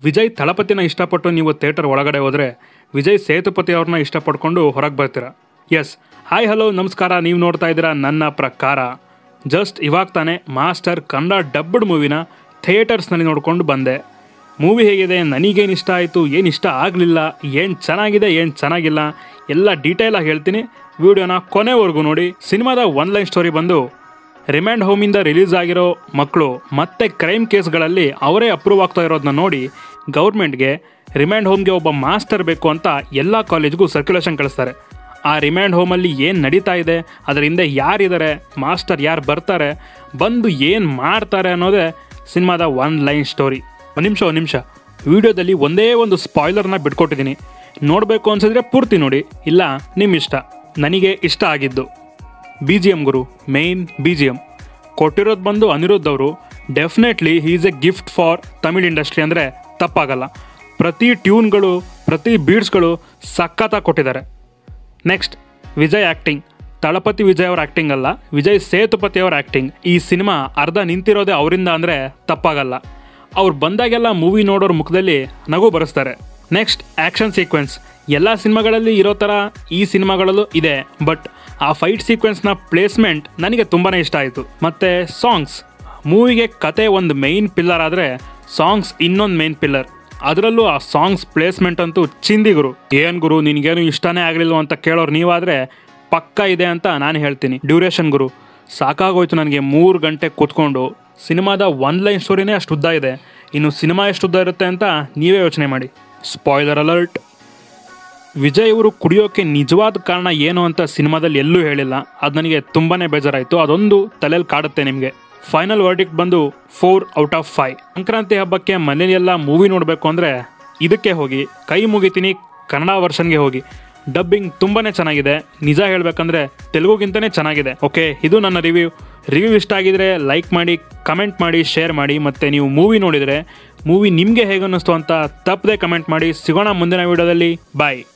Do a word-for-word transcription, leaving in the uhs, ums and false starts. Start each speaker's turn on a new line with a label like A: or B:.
A: ವಿಜಯ್ ತಳಪತಿನ ಇಷ್ಟಪಟ್ಟು ನೀವು ಥಿಯೇಟರ್ ಒಳಗಡೆ ಹೋದರೆ ವಿಜಯ್ ಸೇತುಪತಿ ಅವ್ರನ್ನ ಇಷ್ಟಪಡ್ಕೊಂಡು ಹೊರಗೆ ಬರ್ತೀರಾ. ಎಸ್, ಹಾಯ್ ಹಲೋ ನಮಸ್ಕಾರ. ನೀವು ನೋಡ್ತಾ ಇದ್ದೀರಾ ನನ್ನ ಪ್ರಕಾರ. ಜಸ್ಟ್ ಇವಾಗ ತಾನೇ ಮಾಸ್ಟರ್ ಕನ್ನಡ ಡಬ್ಬಡ್ ಮೂವಿನ ಥಿಯೇಟರ್ಸ್ನಲ್ಲಿ ನೋಡ್ಕೊಂಡು ಬಂದೆ. ಮೂವಿ ಹೇಗಿದೆ, ನನಗೇನು ಇಷ್ಟ ಆಯಿತು, ಏನು ಇಷ್ಟ ಆಗಲಿಲ್ಲ, ಏನು ಚೆನ್ನಾಗಿದೆ, ಏನು ಚೆನ್ನಾಗಿಲ್ಲ ಎಲ್ಲ ಡೀಟೇಲಾಗಿ ಹೇಳ್ತೀನಿ. ವಿಡಿಯೋನ ಕೊನೆವರೆಗೂ ನೋಡಿ. ಸಿನಿಮಾದ ಒನ್ ಲೈನ್ ಸ್ಟೋರಿ ಬಂದು, ರಿಮ್ಯಾಂಡ್ ಹೋಮಿಂದ ರಿಲೀಸ್ ಆಗಿರೋ ಮಕ್ಕಳು ಮತ್ತೆ ಕ್ರೈಮ್ ಕೇಸ್ಗಳಲ್ಲಿ ಅವರೇ ಅಪ್ರೂವ್ ಆಗ್ತಾ ಇರೋದನ್ನ ನೋಡಿ ಗೌರ್ಮೆಂಟ್ಗೆ ರಿಮ್ಯಾಂಡ್ ಹೋಮ್ಗೆ ಒಬ್ಬ ಮಾಸ್ಟರ್ ಬೇಕು ಅಂತ ಎಲ್ಲ ಕಾಲೇಜ್ಗೂ ಸರ್ಕ್ಯುಲೇಷನ್ ಕಳಿಸ್ತಾರೆ. ಆ ರಿಮ್ಯಾಂಡ್ ಹೋಮಲ್ಲಿ ಏನು ನಡೀತಾ ಇದೆ, ಅದರ ಹಿಂದೆ ಯಾರಿದ್ದಾರೆ, ಮಾಸ್ಟರ್ ಯಾರು ಬರ್ತಾರೆ, ಬಂದು ಏನು ಮಾಡ್ತಾರೆ ಅನ್ನೋದೇ ಸಿನಿಮಾದ ಒನ್ ಲೈನ್ ಸ್ಟೋರಿ. ಒಂದು ನಿಮಿಷ ಒಂದು ನಿಮಿಷ ವಿಡಿಯೋದಲ್ಲಿ ಒಂದೇ ಒಂದು ಸ್ಪಾಯ್ಲರ್ನ ಬಿಟ್ಕೊಟ್ಟಿದ್ದೀನಿ. ನೋಡಬೇಕು ಅನ್ಸಿದ್ರೆ ಪೂರ್ತಿ ನೋಡಿ, ಇಲ್ಲ ನಿಮ್ಮ ಇಷ್ಟ. ನನಗೆ ಇಷ್ಟ ಆಗಿದ್ದು ಬಿ ಜಿ ಎಮ್ ಗುರು, ಮೇಯ್ನ್ ಬಿ ಜಿ ಎಮ್ ಕೊಟ್ಟಿರೋದು ಬಂದು ಅನಿರುದ್ಧ್ ಅವರು. Definitely he is a gift for Tamil industry ಅಂದರೆ ತಪ್ಪಾಗಲ್ಲ. ಪ್ರತಿ ಟ್ಯೂನ್ಗಳು, ಪ್ರತಿ ಬೀಟ್ಸ್ಗಳು ಸಖತ್ತಾಗಿ ಕೊಟ್ಟಿದ್ದಾರೆ. Next, Vijay acting. ತಳಪತಿ ವಿಜಯ್ ಅವ್ರ ಆ್ಯಕ್ಟಿಂಗ್ ಅಲ್ಲ, ವಿಜಯ್ ಸೇತುಪತಿ ಅವ್ರ ಆ್ಯಕ್ಟಿಂಗ್. ಈ ಸಿನಿಮಾ ಅರ್ಧ ನಿಂತಿರೋದೇ ಅವರಿಂದ ಅಂದರೆ ತಪ್ಪಾಗಲ್ಲ. ಅವ್ರು ಬಂದಾಗೆಲ್ಲ ಮೂವಿ ನೋಡೋರ ಮುಖದಲ್ಲಿ ನಗು ಬರೆಸ್ತಾರೆ. Next, action sequence. ಎಲ್ಲ ಸಿನಿಮಾಗಳಲ್ಲಿ ಇರೋ ಥರ ಈ ಸಿನಿಮಾಗಳಲ್ಲೂ ಇದೆ, ಬಟ್ ಆ ಫೈಟ್ ಸೀಕ್ವೆನ್ಸ್ನ ಪ್ಲೇಸ್ಮೆಂಟ್ ನನಗೆ ತುಂಬಾ ಇಷ್ಟ ಆಯಿತು. ಮತ್ತು ಸಾಂಗ್ಸ್. ಮೂವಿಗೆ ಕತೆ ಒಂದು ಮೇಯ್ನ್ ಪಿಲ್ಲರ್ ಆದರೆ ಸಾಂಗ್ಸ್ ಇನ್ನೊಂದು ಮೇಯ್ನ್ ಪಿಲ್ಲರ್. ಅದರಲ್ಲೂ ಆ ಸಾಂಗ್ಸ್ ಪ್ಲೇಸ್ಮೆಂಟ್ ಅಂತೂ ಚಿಂದಿ ಗುರು. ಏನು ಗುರು ನಿನಗೇನು ಇಷ್ಟನೇ ಆಗಲಿಲ್ಲ ಅಂತ ಕೇಳೋರು ನೀವಾದರೆ ಪಕ್ಕ ಇದೆ ಅಂತ ನಾನು ಹೇಳ್ತೀನಿ. ಡ್ಯೂರೇಷನ್ ಗುರು, ಸಾಕಾಗೋಯ್ತು ನನಗೆ. ಮೂರು ಗಂಟೆ ಕೂತ್ಕೊಂಡು ಸಿನಿಮಾದ ಒನ್ ಲೈನ್ ಸ್ಟೋರಿನೇ ಅಷ್ಟು ಉದ್ದ ಇದೆ, ಇನ್ನು ಸಿನಿಮಾ ಎಷ್ಟು ಉದ್ದ ಇರುತ್ತೆ ಅಂತ ನೀವೇ ಯೋಚನೆ ಮಾಡಿ. Spoiler alert. ವಿಜಯ್ ಅವರು ಕುಡಿಯೋಕ್ಕೆ ನಿಜವಾದ ಕಾರಣ ಏನು ಅಂತ ಸಿನಿಮಾದಲ್ಲಿ ಎಲ್ಲೂ ಹೇಳಿಲ್ಲ. ಅದು ನನಗೆ ತುಂಬಾ ಬೇಜಾರಾಯಿತು. ಅದೊಂದು ತಲೆಯಲ್ಲಿ ಕಾಡುತ್ತೆ ನಿಮಗೆ. ಫೈನಲ್ ವರ್ಡಿಕ್ಟ್ ಬಂದು four out of five. Sankranti ಹಬ್ಬಕ್ಕೆ ಮನೇಲೆಲ್ಲ ಮೂವಿ ನೋಡಬೇಕು ಅಂದರೆ ಇದಕ್ಕೆ ಹೋಗಿ. ಕೈ ಮುಗಿತೀನಿ, ಕನ್ನಡ ವರ್ಷನ್ಗೆ ಹೋಗಿ. ಡಬ್ಬಿಂಗ್ ತುಂಬಾ ಚೆನ್ನಾಗಿದೆ. ನಿಜ ಹೇಳಬೇಕಂದ್ರೆ ತೆಲುಗುಗಿಂತಲೇ ಚೆನ್ನಾಗಿದೆ. ಓಕೆ, ಇದು ನನ್ನ ರಿವ್ಯೂ. ರಿವ್ಯೂ ಇಷ್ಟ ಆಗಿದ್ರೆ ಲೈಕ್ ಮಾಡಿ, ಕಮೆಂಟ್ ಮಾಡಿ, ಶೇರ್ ಮಾಡಿ. ಮತ್ತು ನೀವು ಮೂವಿ ನೋಡಿದರೆ ಮೂವಿ ನಿಮಗೆ ಹೇಗೆ ಅನ್ನಿಸ್ತು ಅಂತ ತಪ್ಪದೆ ಕಮೆಂಟ್ ಮಾಡಿ. ಸಿಗೋಣ ಮುಂದಿನ ವೀಡಿಯೋದಲ್ಲಿ. ಬಾಯ್.